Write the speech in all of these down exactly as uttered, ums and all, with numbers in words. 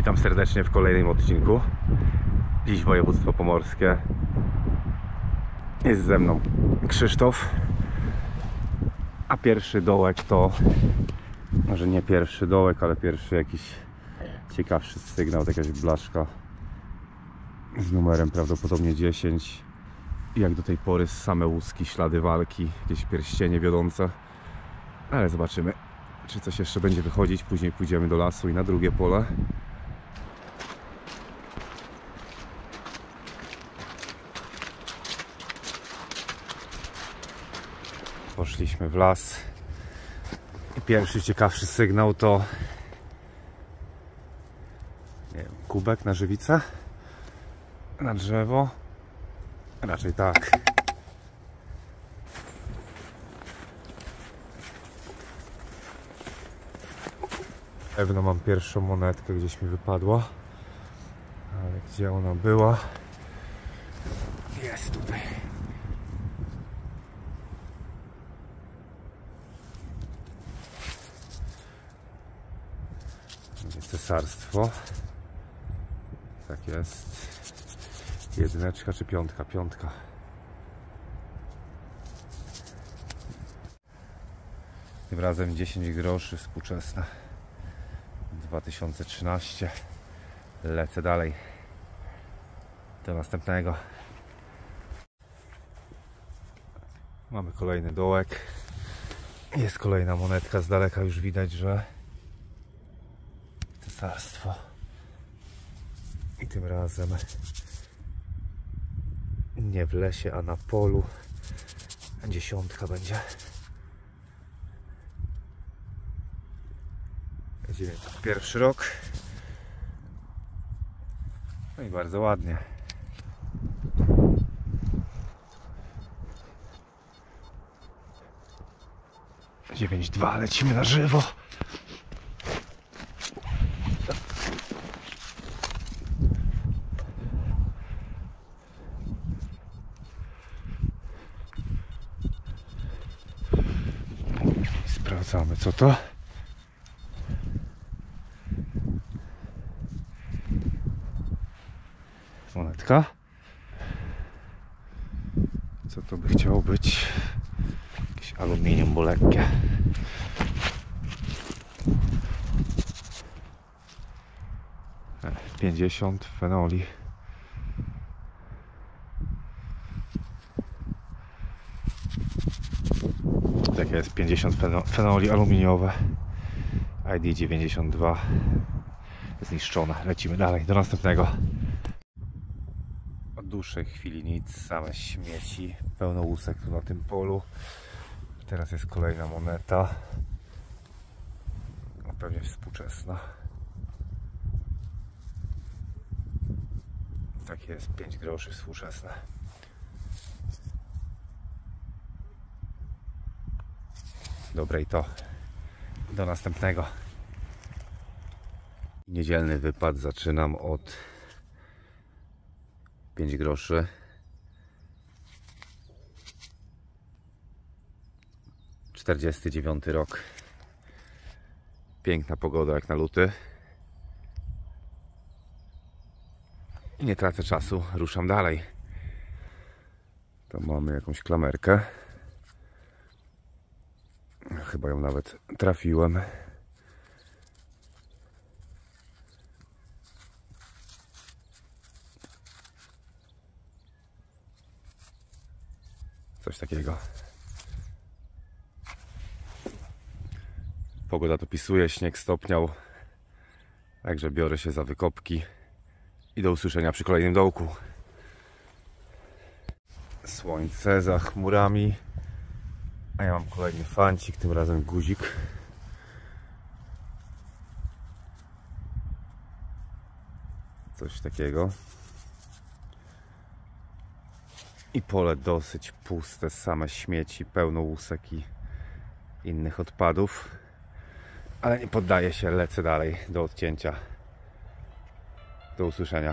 Witam serdecznie w kolejnym odcinku. Dziś województwo pomorskie. Jest ze mną Krzysztof. A pierwszy dołek to... Może nie pierwszy dołek, ale pierwszy jakiś ciekawszy sygnał. Jakaś blaszka z numerem prawdopodobnie dziesięć. I jak do tej pory same łuski, ślady walki, jakieś pierścienie wiodące. Ale zobaczymy, czy coś jeszcze będzie wychodzić. Później pójdziemy do lasu i na drugie pole. Poszliśmy w las i pierwszy ciekawszy sygnał to, nie wiem, kubek na żywicę, na drzewo, raczej tak. Pewno mam pierwszą monetkę, gdzieś mi wypadła, ale gdzie ona była? Jest tutaj. Cesarstwo. Tak jest. Jedyneczka czy piątka? Piątka. Tym razem dziesięć groszy współczesne. dwa tysiące trzynaście. Lecę dalej. Do następnego. Mamy kolejny dołek. Jest kolejna monetka. Z daleka już widać, że cesarstwo. I tym razem nie w lesie, a na polu. Dziesiątka będzie. dziewięćdziesiąty pierwszy rok. No i bardzo ładnie. dziewięć dwa, lecimy na żywo. Sprawdzamy, co to. Monetka. Co to by chciało być? Jakieś aluminium, bo lekkie. pięćdziesiąt fenoli. Tak jest, pięćdziesiąt fenoli aluminiowe. I D dziewięćdziesiąt dwa. Zniszczone. Lecimy dalej, do następnego. Od dłuższej chwili nic, same śmieci. Pełno łusek tu na tym polu. Teraz jest kolejna moneta. No, pewnie współczesna. Tak jest, pięć groszy współczesne. Dobre i to. Do następnego. Niedzielny wypad zaczynam od pięć groszy. czterdziesty dziewiąty rok. Piękna pogoda jak na luty. I nie tracę czasu, ruszam dalej. To mamy jakąś klamerkę. Chyba ją nawet trafiłem. Coś takiego. Pogoda dopisuje, śnieg stopniał. Także biorę się za wykopki. I do usłyszenia przy kolejnym dołku. Słońce za chmurami. A ja mam kolejny fancik, tym razem guzik. Coś takiego. I pole dosyć puste, same śmieci, pełno łusek i innych odpadów. Ale nie poddaję się, lecę dalej do odcięcia. Do usłyszenia.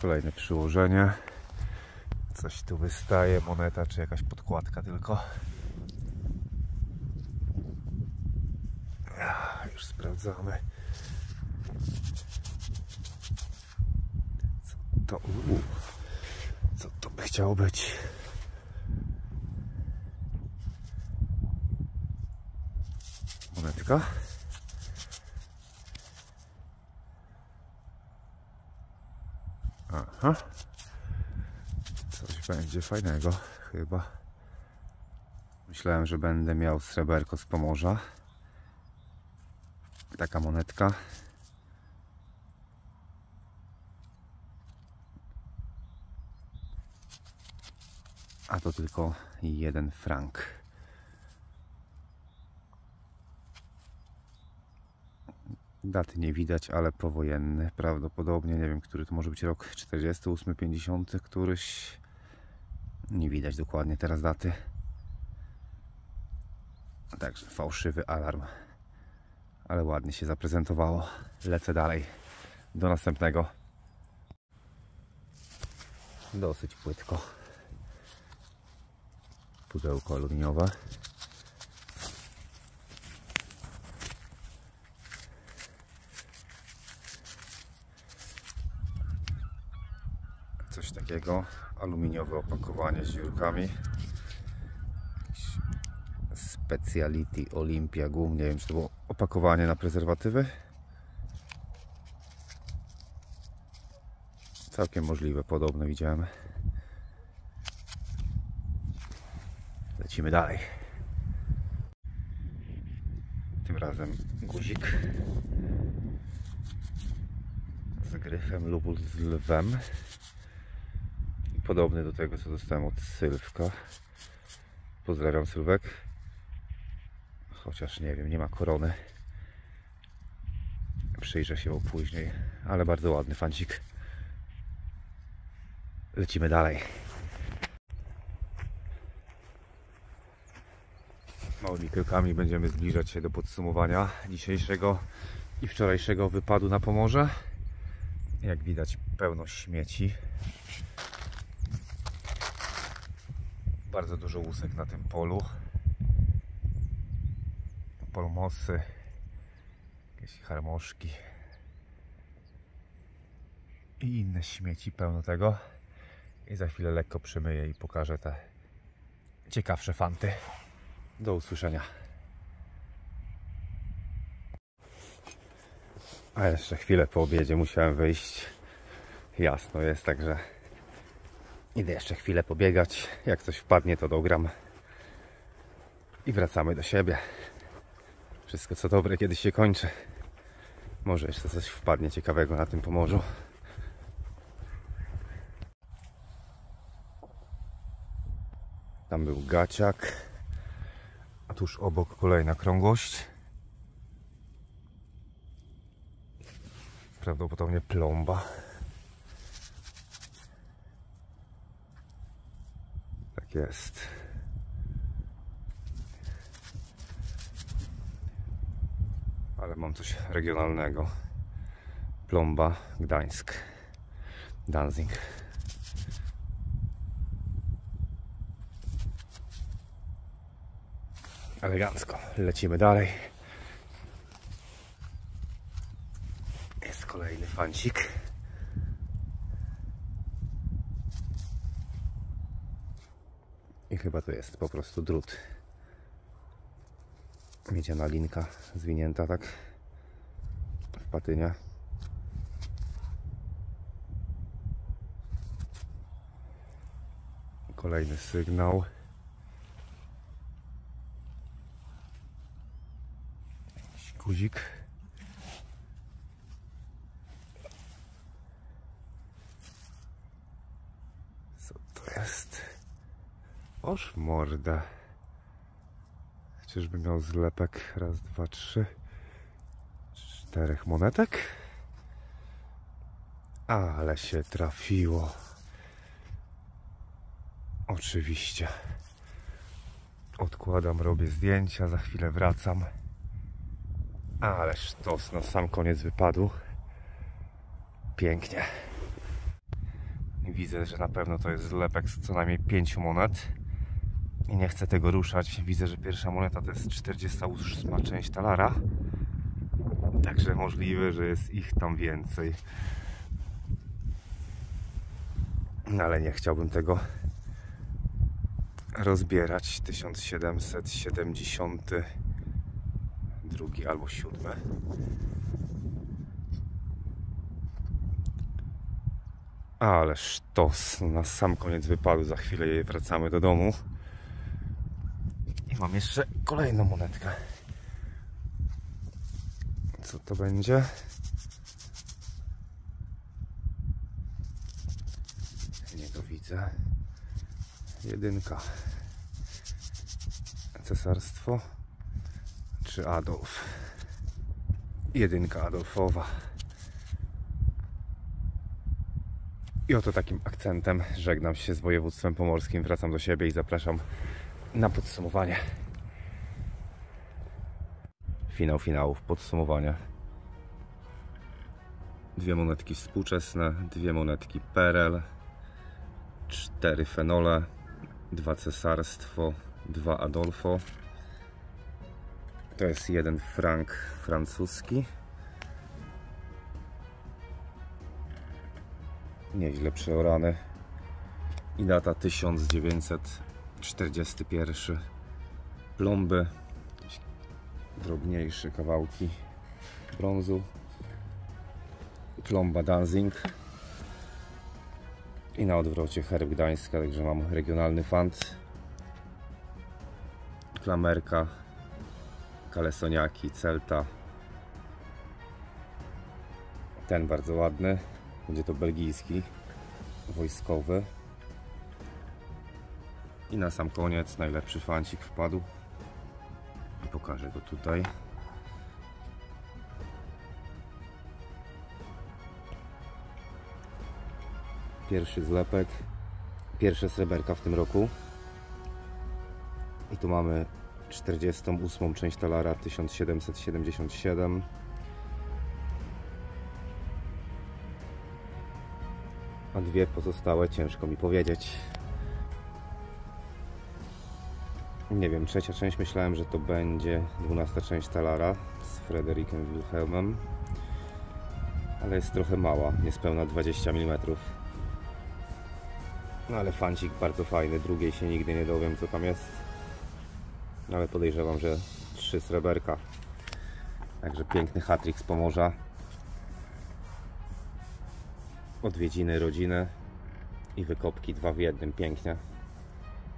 Kolejne przyłożenie. Coś tu wystaje, moneta czy jakaś podkładka tylko. Już sprawdzamy. Co to, uu, co to by chciało być? Monetka. Aha. Coś będzie fajnego chyba. Myślałem, że będę miał sreberko z Pomorza. Taka monetka. A to tylko jeden frank. Daty nie widać, ale powojenny prawdopodobnie. Nie wiem, który to może być rok, czterdziesty ósmy, pięćdziesiąty, któryś. Nie widać dokładnie teraz daty. Także fałszywy alarm. Ale ładnie się zaprezentowało. Lecę dalej do następnego. Dosyć płytko. Pudełko aluminiowe. Coś takiego. Aluminiowe opakowanie z dziurkami. Speciality Olympia Gum. Nie wiem, czy to było opakowanie na prezerwatywy. Całkiem możliwe, podobne widziałem. Lecimy dalej. Tym razem guzik z gryfem lub z lwem. Podobny do tego, co dostałem od Sylwka. Pozdrawiam, Sylwek. Chociaż nie wiem, nie ma korony. Przyjrzę się mu później, ale bardzo ładny fancik. Lecimy dalej. Małymi krokami będziemy zbliżać się do podsumowania dzisiejszego i wczorajszego wypadu na Pomorze. Jak widać, pełno śmieci. Bardzo dużo łusek na tym polu. Polmosy, jakieś harmoszki i inne śmieci, pełno tego. I za chwilę lekko przemyję i pokażę te ciekawsze fanty. Do usłyszenia. A jeszcze chwilę po obiedzie musiałem wyjść. Jasno jest, także idę jeszcze chwilę pobiegać. Jak coś wpadnie, to dogram. I wracamy do siebie. Wszystko co dobre kiedyś się kończy. Może jeszcze coś wpadnie ciekawego na tym Pomorzu. Tam był gaciak. A tuż obok kolejna krągłość. Prawdopodobnie plomba. Tak jest. Ale mam coś regionalnego. Plomba, Gdańsk, Danzig. Elegancko. Lecimy dalej. Jest kolejny fancik. I chyba to jest po prostu drut. Miedziana linka zwinięta tak w patynie. Kolejny sygnał. Jakiś guzik. Co to jest? Oż w mordę. Czyżby miał zlepek? Raz, dwa, trzy, czterech monetek? Ale się trafiło. Oczywiście. Odkładam, robię zdjęcia, za chwilę wracam. Ale sztos na sam koniec wypadu. Pięknie. Widzę, że na pewno to jest zlepek z co najmniej pięciu monet. I nie chcę tego ruszać. Widzę, że pierwsza moneta to jest czterdziesta ósma część talara. Także możliwe, że jest ich tam więcej. No ale nie chciałbym tego rozbierać. tysiąc siedemset siedemdziesiąty drugi albo siódmy. Ale sztos. Na sam koniec wypadu. Za chwilę wracamy do domu. I mam jeszcze kolejną monetkę. Co to będzie? Nie to widzę. Jedynka. Cesarstwo czy Adolf? Jedynka Adolfowa. I oto takim akcentem żegnam się z województwem pomorskim. Wracam do siebie i zapraszam na podsumowanie. Finał finałów, podsumowanie. Dwie monetki współczesne, dwie monetki Perel, cztery fenole, dwa cesarstwo, dwa Adolfo. To jest jeden frank francuski. Nieźle przeorany. I data tysiąc dziewięćset czterdziesty pierwszy. Plomby, drobniejsze kawałki brązu, plomba Danzig i na odwrocie herb Gdańska, także mam regionalny fant, klamerka, kalesoniaki, celta, ten bardzo ładny, będzie to belgijski, wojskowy. I na sam koniec najlepszy fancik wpadł. Pokażę go tutaj. Pierwszy zlepek. Pierwsze sreberka w tym roku. I tu mamy czterdziestą ósmą część talara tysiąc siedemset siedemdziesiąt siedem. A dwie pozostałe ciężko mi powiedzieć. Nie wiem, trzecia część myślałem, że to będzie dwunasta część talara z Frederikiem Wilhelmem, ale jest trochę mała, niespełna dwadzieścia milimetrów. No ale fancik bardzo fajny, drugiej się nigdy nie dowiem co tam jest, no, ale podejrzewam, że trzy sreberka. Także piękny hat-trick z Pomorza. Odwiedziny rodziny i wykopki dwa w jednym, pięknie.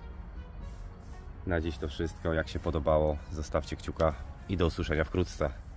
Na dziś to wszystko. Jak się podobało, zostawcie kciuka i do usłyszenia wkrótce.